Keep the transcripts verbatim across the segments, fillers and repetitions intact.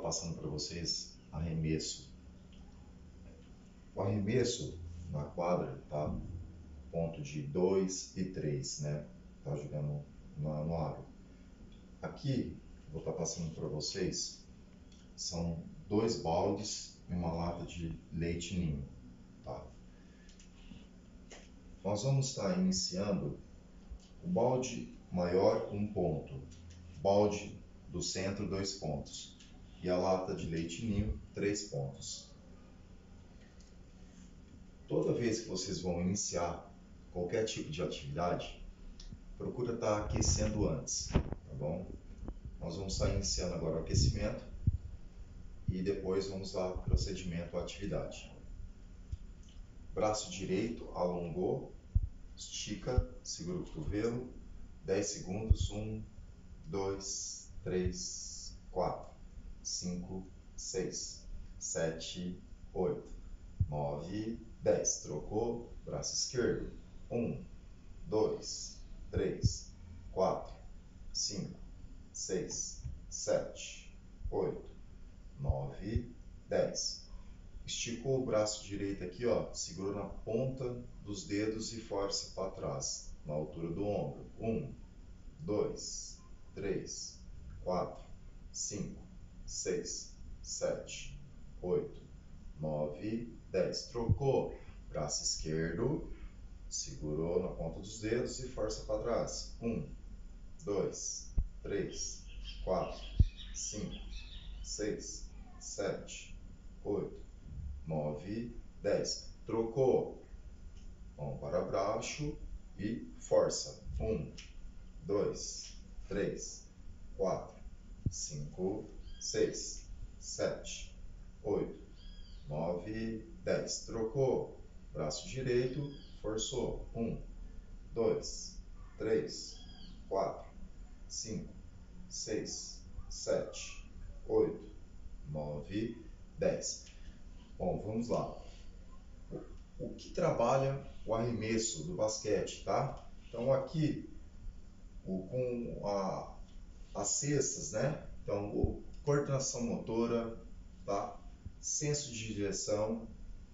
passando para vocês arremesso. O arremesso na quadra tá ponto de dois e três, né? Tá jogando no, no aro. Aqui vou estar passando para vocês são dois baldes e uma lata de leite ninho, tá? Nós vamos estar iniciando o balde maior um ponto, balde do centro dois pontos e a lata de leite ninho três pontos. Toda vez que vocês vão iniciar qualquer tipo de atividade, procura estar aquecendo antes, tá bom? Nós vamos estar iniciando agora o aquecimento e depois vamos dar procedimento à atividade. Braço direito alongou, estica, segura o cotovelo, dez segundos, um, dois, três, quatro, cinco, seis, sete, oito, nove, dez. Trocou, braço esquerdo, um, dois, três, quatro, cinco, seis, sete, oito, nove, dez. Esticou o braço direito aqui, ó, segurou na ponta dos dedos e força para trás, na altura do ombro. um, dois, três, quatro, cinco, seis, sete, oito, nove, dez. Trocou, braço esquerdo, segurou na ponta dos dedos e força para trás. um, dois, três, quatro, cinco, seis, sete, oito, nove, dez. Trocou, mão para baixo e força. um, dois, três, quatro, cinco, seis, sete, oito, nove, dez. Trocou, braço direito, forçou. um, dois, três, quatro, cinco, seis, sete, oito, nove, dez. Bom, vamos lá. O, o que trabalha o arremesso do basquete, tá? Então aqui, o, com a, as cestas, né? Então, o, coordenação motora, tá? Senso de direção,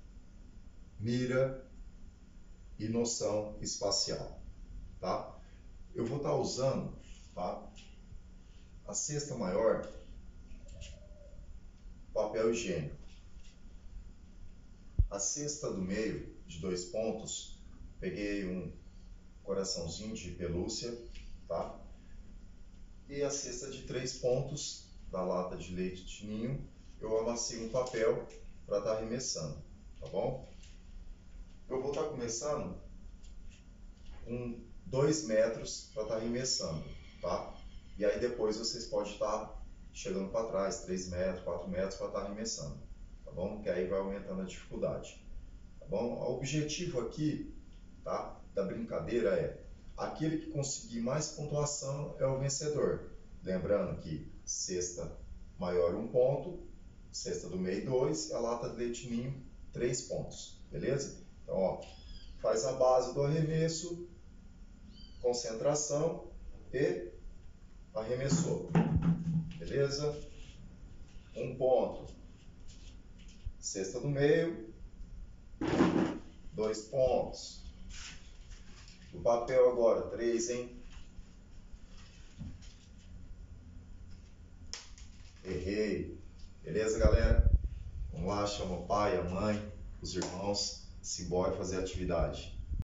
mira e noção espacial, tá? Eu vou estar usando, tá? A cesta maior, papel higiênico. A cesta do meio, de dois pontos, peguei um coraçãozinho de pelúcia, tá? E a cesta de três pontos, da lata de leite de ninho, eu amassei um papel para estar arremessando, tá bom? Eu vou estar começando com dois metros para estar arremessando, tá? E aí depois vocês podem estar chegando para trás, três metros, quatro metros para estar arremessando, tá bom? Que aí vai aumentando a dificuldade, tá bom? O objetivo aqui, tá, da brincadeira é aquele que conseguir mais pontuação é o vencedor. Lembrando que cesta maior um ponto, cesta do meio dois, a lata de leite ninho três pontos, beleza? Então, ó, faz a base do arremesso, concentração e arremessou, beleza? Um ponto, cesta do meio, dois pontos. O papel agora, três, hein? Errei. Beleza, galera? Vamos lá, chama o pai, a mãe, os irmãos, se embora fazer a atividade.